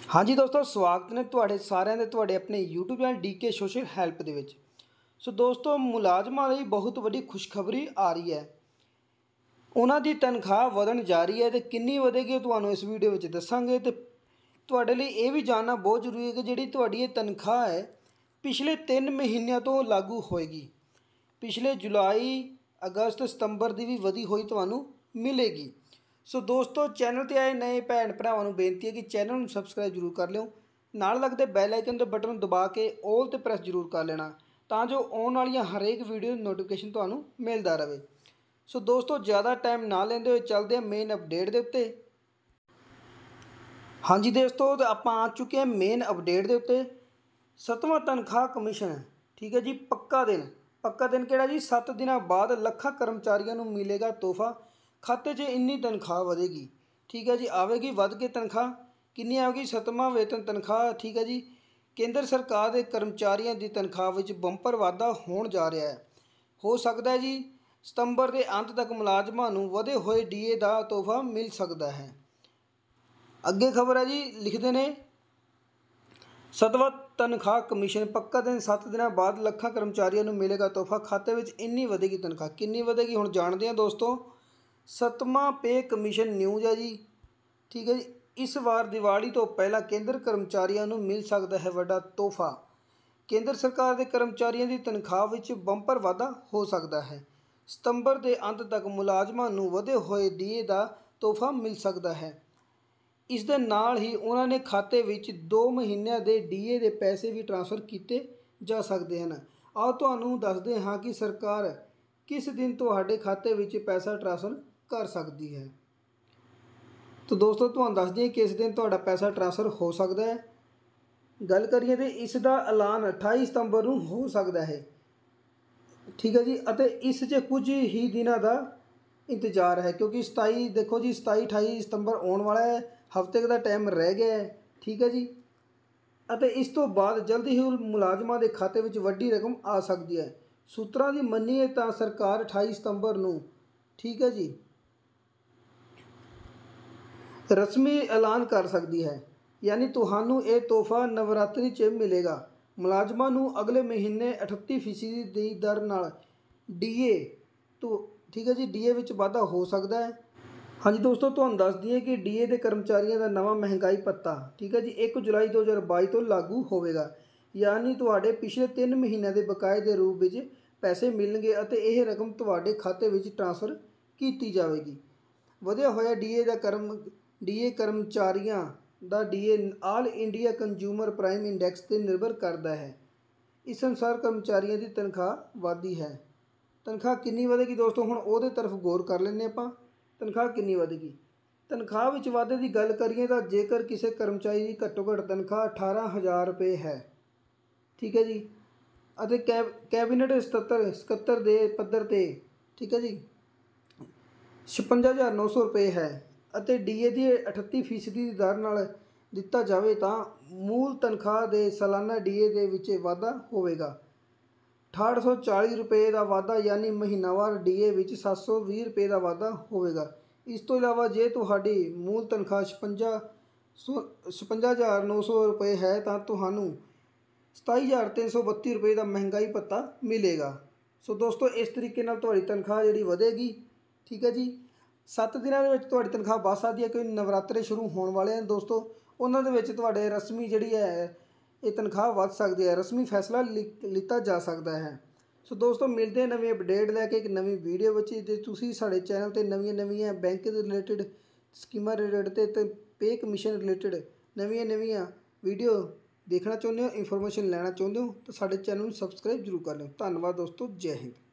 हाँ जी दोस्तों, स्वागत ने तुहाडे सारिਆਂ ਦੇ ਤੁਹਾਡੇ ਆਪਣੇ YouTube channel DK social help ਦੇ ਵਿੱਚ। ਸੋ ਦੋਸਤੋ, ਮੁਲਾਜ਼ਮਾਂ ਲਈ ਬਹੁਤ ਵੱਡੀ ਖੁਸ਼ਖਬਰੀ ਆ ਰਹੀ ਹੈ। ਉਹਨਾਂ ਦੀ ਤਨਖਾਹ ਵਧਣ ਜਾ ਰਹੀ ਹੈ ਤੇ ਕਿੰਨੀ ਵਧੇਗੀ ਤੁਹਾਨੂੰ ਇਸ ਵੀਡੀਓ ਵਿੱਚ ਦੱਸਾਂਗੇ। ਤੇ ਤੁਹਾਡੇ ਲਈ ਇਹ ਵੀ ਜਾਣਨਾ ਬਹੁਤ ਜ਼ਰੂਰੀ ਹੈ ਕਿ ਜਿਹੜੀ ਤੁਹਾਡੀ ਇਹ ਤਨਖਾਹ ਹੈ ਪਿਛਲੇ 3 ਮਹੀਨਿਆਂ ਤੋਂ ਲਾਗੂ ਹੋਏਗੀ। ਪਿਛਲੇ ਜੁਲਾਈ, ਅਗਸਤ, ਸਤੰਬਰ ਦੀ ਵੀ ਵਧੀ ਹੋਈ ਤੁਹਾਨੂੰ ਮਿਲੇਗੀ। सो दोस्तों, चैनल पर आए नए भैन भरावां नूं बेनती है कि चैनल में सबसक्राइब जरूर कर लिओ। नाल लगदे बैल आइकन के बटन दबा के ऑल ते प्रेस जरूर कर लेना तां जो आने वाली हरेक वीडियो की नोटिफिकेशन तुहानूं मिलदा रहे। सो दोस्तों, ज़्यादा टाइम ना लेंदे होए चलदे हैं मेन अपडेट दे उत्ते। हाँ जी दोस्तों, तो आपां आ चुके हैं मेन अपडेट दे उत्ते। 7वां तनख्वाह कमीशन, ठीक है जी। पक्का दिन किहड़ा जी? 7 दिनों बाद ਲੱਖਾਂ कर्मचारियों नूं मिलेगा तोहफा। खाते 'च इन्नी तनख्वाह ਵਧੇਗੀ, ठीक है जी। आवेगी वध के तनख्वाह कितनी आएगी? 7वां वेतन तनख्वाह, ठीक है जी। केंद्र सरकार के कर्मचारियों की तनख्वाह में बंपर वाधा होने जा रहा है। हो सकता है जी सितंबर के अंत तक मुलाजमां नूं वधे हुए DA का तोहफा मिल सकता है। अगे खबर है जी, लिखते हैं 7वां तनख्वाह कमीशन पक्का दिन 7 दिनों बाद ਲੱਖਾਂ कर्मचारियों नूं मिलेगा तोहफा। खाते में इन्नी वधेगी तनख्वाह, कितनी वधेगी हुण जाणदे हां दोस्तों। 7वां पे कमीशन न्यूज़ है जी, ठीक है जी। इस बार दिवाली तो पहला केंद्र कर्मचारियों नूं मिल सकता है वड्डा तोहफा। केंद्र सरकार के कर्मचारियों की तनख्वाह विच बंपर वाधा हो सकता है। सितंबर के अंत तक मुलाजमां नूं वधे हुए DA का तोहफा मिल सकता है। इस दे नाल ही उन्होंने खाते विच 2 महीनों के DA के पैसे भी ट्रांसफर किए जा सकते हैं। आओ तुहानूं दसदे हां कि सरकार किस दिन तुहाडे खाते विच पैसा ट्रांसफर कर सकती है। तो दोस्तों, तुहानूं दस दिए किस दिन तुहाडा पैसा ट्रांसफर हो सकता है। गल करिए तो इसका ऐलान 28 सितंबर नूं हो सकता है, ठीक है जी। अते इस च कुछ ही दिनों का इंतजार है क्योंकि 27 देखो जी 27-28 सितंबर आने वाला है, हफ्ते का टाइम रह गया है, ठीक है जी। अते इस तो बाद जल्द ही मुलाजमां के खाते में वड्डी रकम आ सकती है। सूत्रां की मन्नीए तो सरकार 28 सितंबर नूं, ठीक है जी, रस्मी ऐलान कर सकती है। यानी तुहानूं ये तोहफा नवरात्रि च मिलेगा। मुलाजमां नूं अगले महीने 38% की दर नाल DA तो, ठीक है जी, DA विच वाधा हो सकता है। हाँ जी दोस्तों, तुहानूं दस दिए कि DA के कर्मचारियों का नवा महंगाई भत्ता, ठीक है जी, 1 जुलाई 2022 तो लागू होगा। यानी तुहाडे पिछले 3 महीनों के बकाए के रूप में पैसे मिलणगे अते यह रकम तुहाडे खाते में ट्रांसफर की जाएगी। वधिया होया DA कर्मचारियों का DA all India consumer prime index पर निर्भर करता है। इस अनुसार कर्मचारियों की तनख्वाह वधी है। तनख्वाह कितनी वधेगी दोस्तों, हुण उहदे तरफ गौर कर लेंगे आपां। तनख्वाह कितनी वधेगी? तनख्वाह विच वाधे की गल करिए तो जेकर किसी कर्मचारी की घट्टो घट्ट तनख्वाह 18,000 रुपये है, ठीक है जी, अते कैबिनेट सकत्तर के पद्धर ते, ठीक है जी, 56,900 रुपये है अते DA की 38% की दर नाल दिता जाए तो मूल तनख्वाह के सालाना DA के विच वाधा होगा। 6840 रुपये का वाधा, यानी महीनावार DA विच 720 रुपये का वाधा होगा। इस तो इलावा जे तुहाडी मूल तनख्वाह 56,900 रुपये है तो तुहानूं 27,332 रुपये का महंगाई भत्ता मिलेगा। सो दोस्तों, इस तरीके नाल तुहाडी तनख्वाह जिहड़ी वधेगी, ठीक है जी। 7 दिनों के विच तुहाडी तनख्वाह वध सकदी है क्योंकि नवरात्रे शुरू होने वाले हैं दोस्तों। उन्हां दे विच तुहाडे रस्मी जिहड़ी है ये तनख्वाह वध सकती है, रस्मी फैसला लिता जा सकता है। सो दोस्तों, मिलते हैं नवी अपडेट लैके एक नवी वीडियो विच। जे तुसीं साडे चैनल ते नवीं बैंक के रिलेटिड स्कीमां रिलेटिड ते पे कमीशन रिलेटिड नवीं वीडियो देखना चाहुंदे हो, इंफॉर्मेशन लैना चाहुंदे हो तो साडे चैनल नूं सबसक्राइब जरूर कर लो। धन्नवाद दोस्तों, जय हिंद।